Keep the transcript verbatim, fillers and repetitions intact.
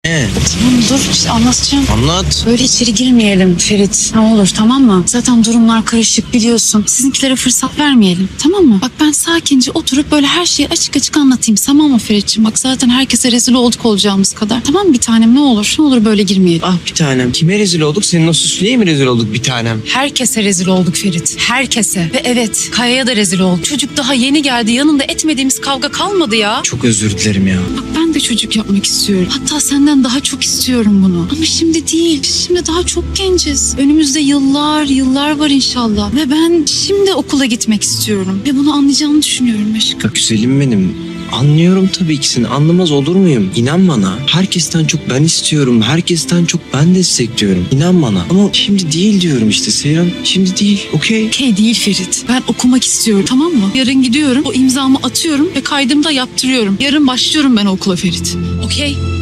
Ne? Tamam dur işte anlatacağım. Anlat. Böyle içeri girmeyelim Ferit. Ne olur tamam mı? Zaten durumlar karışık biliyorsun. Sizinkilere fırsat vermeyelim tamam mı? Bak ben sakince oturup böyle her şeyi açık açık anlatayım tamam mı Ferit'ciğim? Bak zaten herkese rezil olduk olacağımız kadar. Tamam mı bir tanem ne olur? Ne olur böyle girmeyelim. Ah bir tanem. Kime rezil olduk? Senin o süslüye mi rezil olduk bir tanem? Herkese rezil olduk Ferit. Herkese. Ve evet Kaya'ya da rezil olduk. Çocuk daha yeni geldi. Yanında etmediğimiz kavga kalmadı ya. Çok özür dilerim ya. Bak ben de çocuk yapmak istiyorum. Hatta senden daha çok istiyorum bunu. Ama şimdi değil. Biz şimdi daha çok genciz. Önümüzde yıllar, yıllar var inşallah. Ve ben şimdi okula gitmek istiyorum. Ve bunu anlayacağını düşünüyorum aşkım. Bak güzelim benim. Anlıyorum tabii ki seni. Anlamaz olur muyum? İnan bana. Herkesten çok ben istiyorum. Herkesten çok ben destekliyorum. İnan bana. Ama şimdi değil diyorum işte Seyran. Şimdi değil. Okey. Okey değil Ferit. Ben okumak istiyorum tamam mı? Yarın gidiyorum. O imzamı atıyorum ve kaydımı da yaptırıyorum. Yarın başlıyorum ben okula Ferit. Okey.